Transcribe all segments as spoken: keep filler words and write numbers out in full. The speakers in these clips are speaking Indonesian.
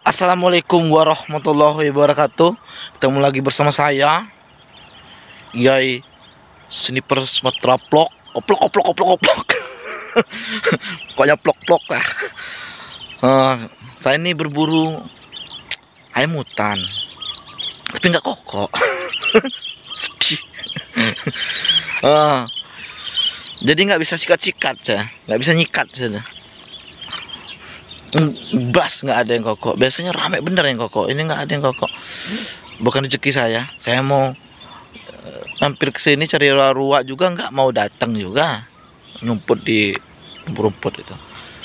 Assalamualaikum warahmatullahi wabarakatuh. Ketemu lagi bersama saya Yai Sniper Sumatera Vlog. Oplok oplok oplok oplok. Pokoknya plok-plok lah. Uh, saya ini berburu ayam hutan, tapi nggak kokok. Sedih. uh, jadi nggak bisa sikat-sikat ya, nggak bisa nyikat saja. Bas nggak ada yang kokok. Biasanya rame bener yang kokok, ini nggak ada yang kokok. Bukan rezeki saya. Saya mau uh, mampir ke sini cari ruak juga nggak mau datang juga, numput di rumput itu.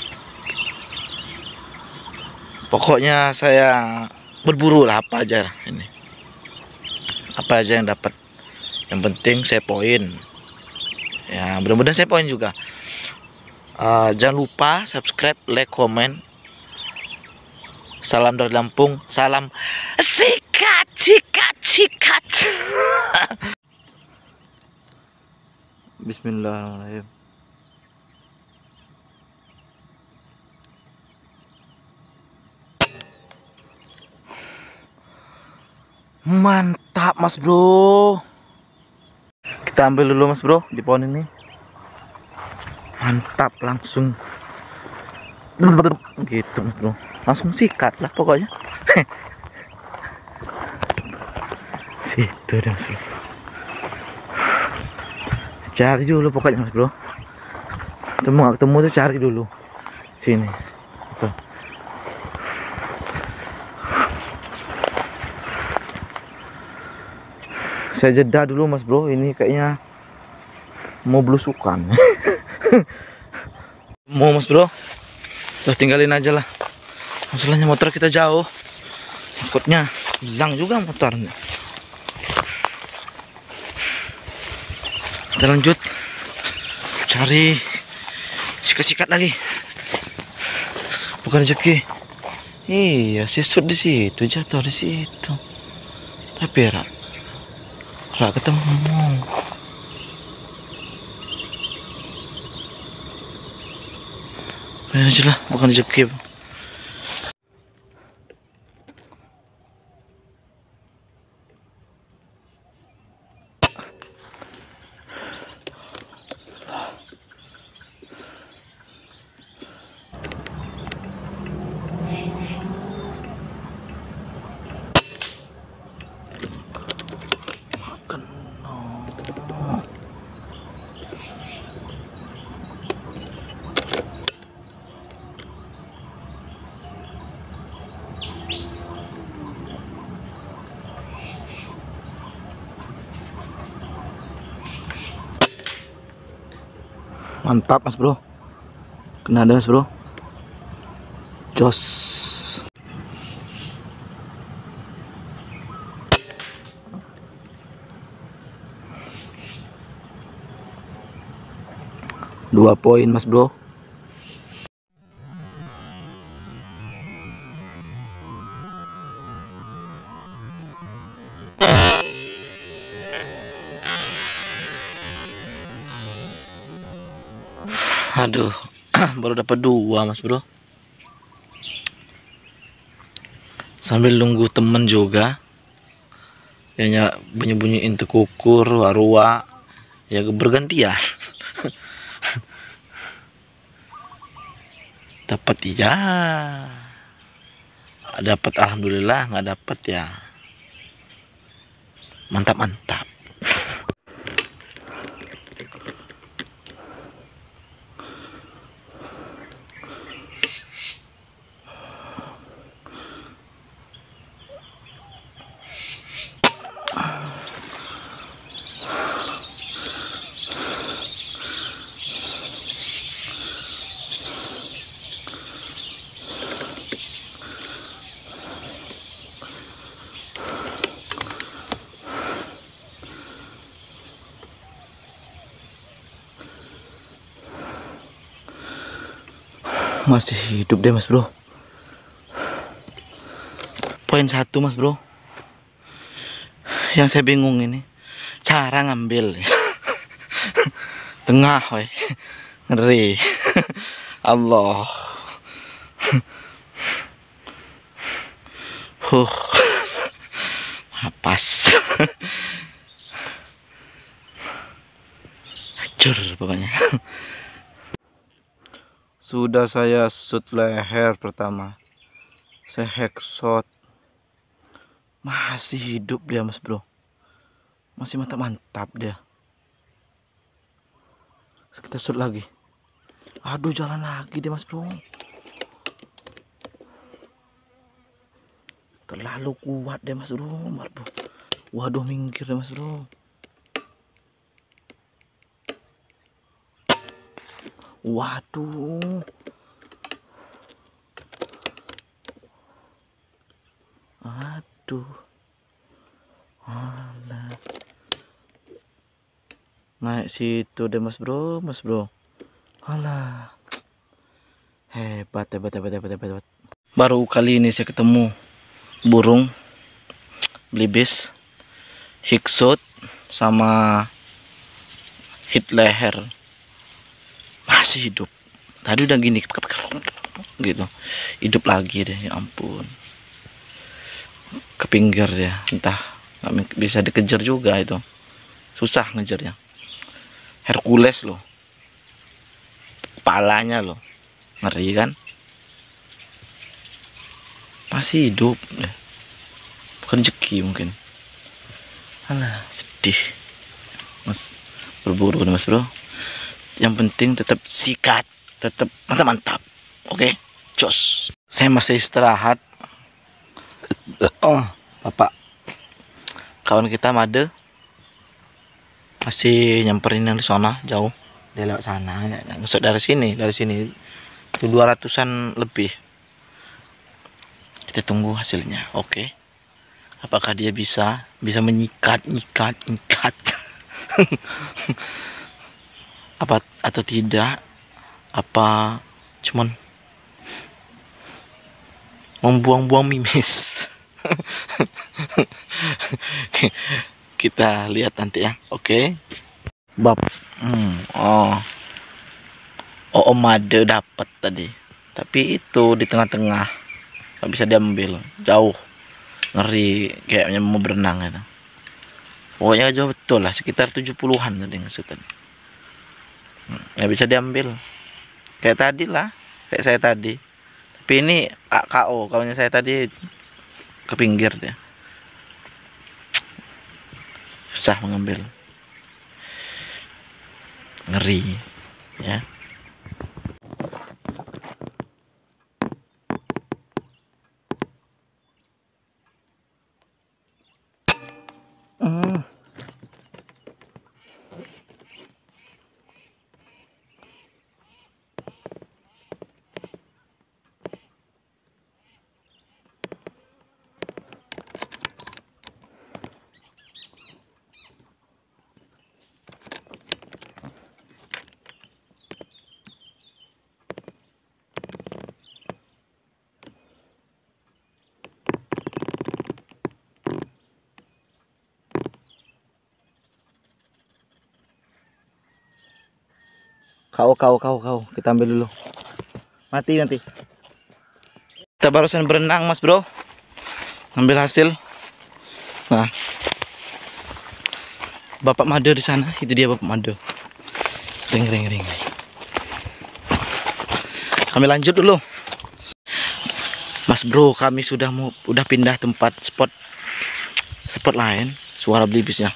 Pokoknya saya berburu lah apa aja ini, apa aja yang dapat. Yang penting saya poin. Ya mudah-mudahan saya poin juga. Uh, jangan lupa subscribe, like, komen. Salam dari Lampung, salam sikat, sikat, sikat. Bismillahirrahmanirrahim. Mantap mas bro. Kita ambil dulu mas bro di pohon ini. Mantap langsung. Gitu mas bro. Langsung sikat lah pokoknya. Situ dah bro. Cari dulu pokoknya mas bro. Ketemu ketemu tuh cari dulu. Sini. Tuh. Saya jeda dulu mas bro. Ini kayaknya mau belusukan. Mau mas bro. Udah tinggalin aja lah. Masalahnya motor kita jauh, takutnya hilang juga motornya. Kita lanjut cari sikat-sikat lagi. Bukan rezeki. Iya, sisut di situ, jatuh di situ. Tapi rak, rak ketemu. Ini aja lah, bukan rezeki. Mantap mas bro, kena ada mas bro, jos. Dua poin mas bro. Aduh, baru dapat dua mas bro. Sambil nunggu temen juga, kayaknya bunyi-bunyiin tuh kukur, warua, ya bergantian. Dapat iya, dapat alhamdulillah, nggak dapat ya. Mantap mantap. Masih hidup deh mas bro. Poin satu mas bro. Yang saya bingung ini cara ngambil. Tengah woy. Ngeri. Allah. Huh, pas. Hancur pokoknya. Sudah saya shoot leher pertama. Saya headshot. Masih hidup dia, Mas Bro. Masih mantap-mantap dia. Kita shoot lagi. Aduh, jalan lagi dia, Mas Bro. Terlalu kuat deh, Mas Bro. Mas Bro. Waduh, minggir deh, Mas Bro. Waduh. Aduh. Alah. Naik situ deh, Mas Bro, Mas Bro. Alah. Hebat, hebat, hebat, hebat, hebat, hebat. Baru kali ini saya ketemu burung belibis, hiksut, sama hit leher. Masih hidup. Tadi udah gini gitu. Hidup lagi deh, ya ampun. Ke pinggir ya, entah nggak bisa dikejar juga itu. Susah ngejarnya. Hercules loh. Kepalanya loh. Ngeri kan? Masih hidup deh. Bukan rezeki mungkin. Alah, sedih. Mas berburu nih, Mas Bro. Yang penting tetap sikat, tetap mantap-mantap. Oke, jos. Saya masih istirahat. Oh, Bapak kawan kita Made masih nyamperin yang di sana jauh. Dia lewat sana, ngesot dari sini, dari sini itu dua ratusan lebih. Kita tunggu hasilnya. Oke. Apakah dia bisa bisa menyikat, nyikat, nyikat apa atau tidak? Apa cuman membuang-buang mimis? Kita lihat nanti ya. Oke. Bab. Hmm, oh. Oh, Om Made dapat tadi. Tapi itu di tengah-tengah. Nggak bisa diambil. Jauh. Ngeri kayaknya mau berenang itu. Pokoknya jauh betul lah, sekitar tujuh puluhan tadi ngesutan. Hmm, nggak bisa diambil. Kayak tadi lah, kayak saya tadi. Tapi ini K O, kalau saya tadi ke pinggir dia. Susah mengambil. Ngeri ya. Hmm. Kau, kau, kau, kau. Kita ambil dulu. Mati nanti. Kita barusan berenang, Mas Bro. Ambil hasil. Nah, Bapak Made di sana. Itu dia Bapak Made. Ring, ring, ring. Kami lanjut dulu. Mas Bro, kami sudah mau udah pindah tempat spot spot lain. Suara belibisnya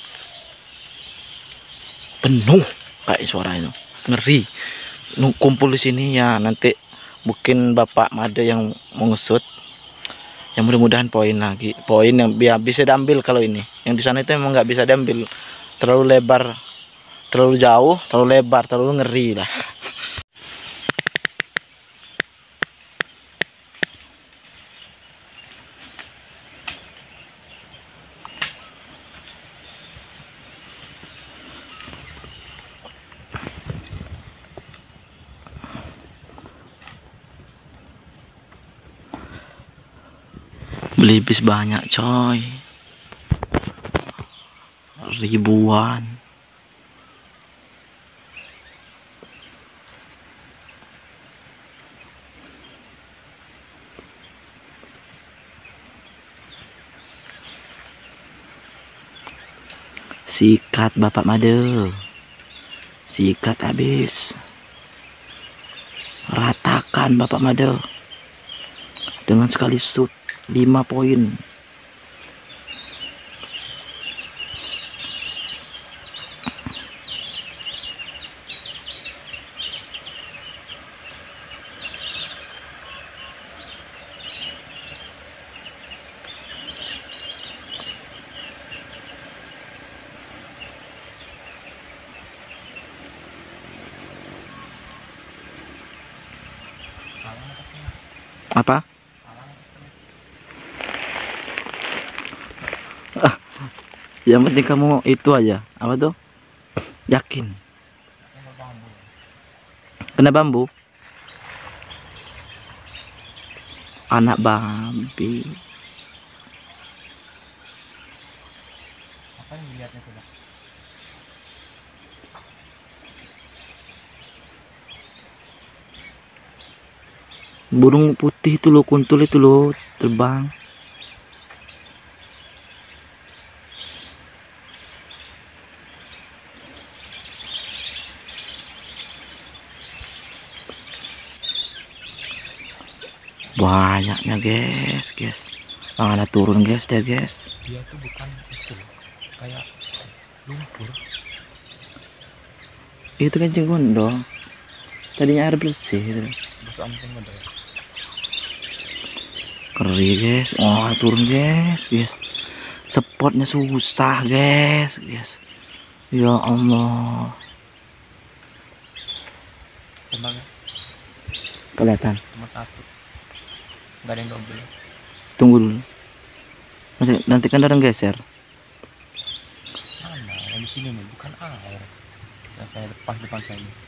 penuh kayak suara itu. Ngeri. Kumpul di sini ya, nanti mungkin Bapak Made yang mau ngesut. Yang mudah-mudahan poin lagi, poin yang biar bisa diambil. Kalau ini yang di sana itu emang nggak bisa diambil, terlalu lebar, terlalu jauh, terlalu lebar, terlalu ngeri lah. Belibis banyak coy, ribuan. Sikat Bapak Made. Sikat habis. Ratakan Bapak Made. Dengan sekali shoot lima poin. Apa? Ah, yang penting kamu itu aja. Apa tuh? Yakin. Kena bambu. Anak Bambi. Apa yang dilihatnya coba? Burung putih itu loh, kuntul itu loh, terbang. Banyaknya guys, guys. Mana turun guys, deh guys. Dia tuh bukan itu loh, kayak lumpur. Itu kan gondong. Tadinya air bersih itu. Busuk ampun ada. Keri guys. Oh, turun guys, guys. Spotnya susah guys, guys. Ya Allah. Tembaknya Kelihatan. cuma satu. Gak ada yang double. Tunggu dulu. Nanti, nanti kan ada yang geser. Mana? Yang di sini nih, bukan air. Yang saya lepas depan saya ini.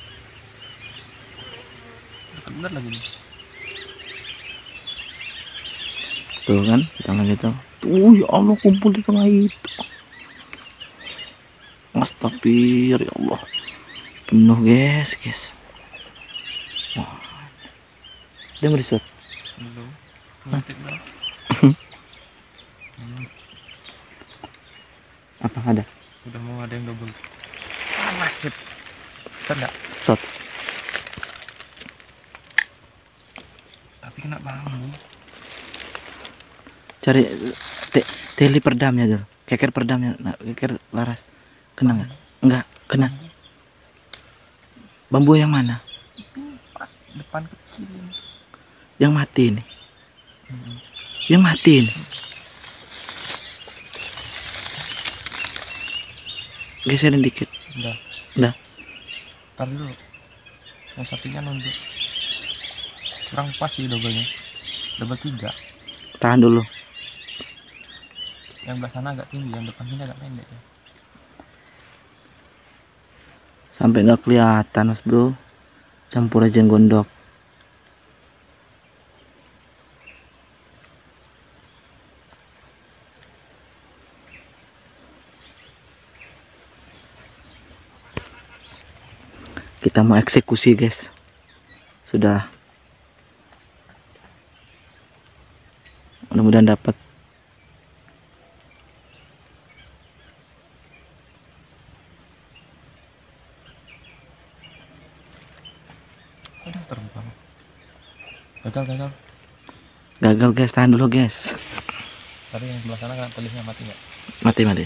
Dekat bener lagi nih. Tuh kan, kita lagi tuh. Tuh ya Allah, kumpul di tengah itu. Astagfirullah ya Allah. Penuh guys, guys. Wah. Dia merisut. Belum. Ngetik dah. Hmm, Apa ada? udah mau ada yang double. Ah, nasib. Bisa enggak? Shot. Tapi kena bambu. Cari te teli perdamnya dulu. Keker perdamnya, nah, keker laras. Kena nggak? Enggak, kena. Bambu yang mana? Pas depan kecil ini. Yang mati ini. Hmm. Yang mati ini. Geserin dikit. Udah. Udah. Ntar dulu. Yang satunya nunduk. Kurang pas sih double-nya. Double tiga. Tahan dulu. Yang belah sana agak tinggi, yang depan sini agak pendek ya. Sampai nggak kelihatan mas bro. Campur aja gondok. Kita mau eksekusi guys. Sudah. Mudah-mudahan dapat. Udah terbang. Gagal, gagal. Gagal guys, tahan dulu guys. Tadi yang sebelah sana kan telihnya mati nggak? Mati mati.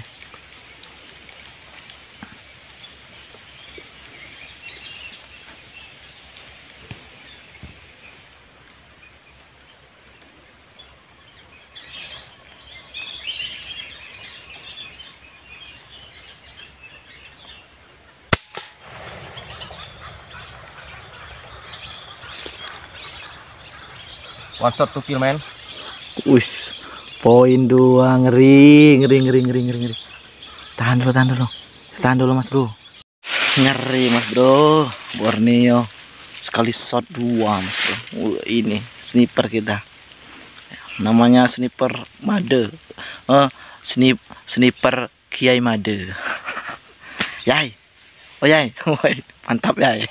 One shot to kill man. Wis, poin dua, ngeri, ngeri, ngeri, ngeri, ngeri, ngeri. Tahan dulu, tahan dulu, tahan dulu mas bro. Ngeri mas bro, Borneo sekali shot dua mas bro. Uh, ini sniper kita, namanya sniper Made, uh, snip, sniper Kiai Made. Yai, oh yai, mantap yai.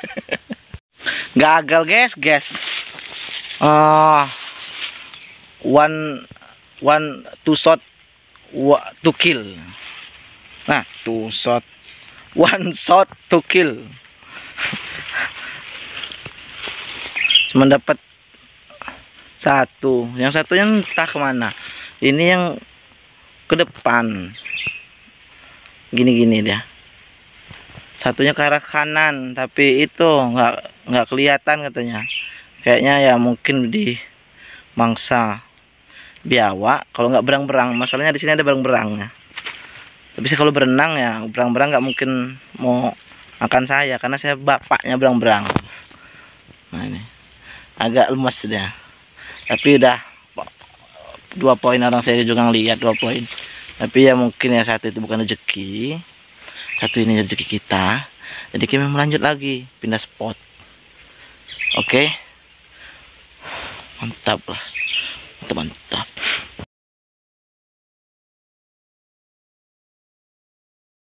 Gagal guys, guys. Uh, one one two shot wa, to kill. Nah, two shot, one shot to kill. Cuma dapat satu, yang satunya entah kemana. Ini yang ke depan, gini-gini dia. Satunya ke arah kanan, tapi itu nggak nggak kelihatan katanya. Kayaknya ya mungkin di mangsa biawak. Kalau nggak berang-berang, masalahnya di sini ada berang-berangnya. Tapi sih kalau berenang ya berang-berang nggak mungkin mau makan saya, karena saya bapaknya berang-berang. Nah ini agak lemas dia, tapi udah dua poin. Orang saya juga ngeliat dua poin, tapi ya mungkin ya satu itu bukan rezeki, satu ini rezeki kita. Jadi kita melanjut lagi, pindah spot. Oke, mantap lah, mantap mantap.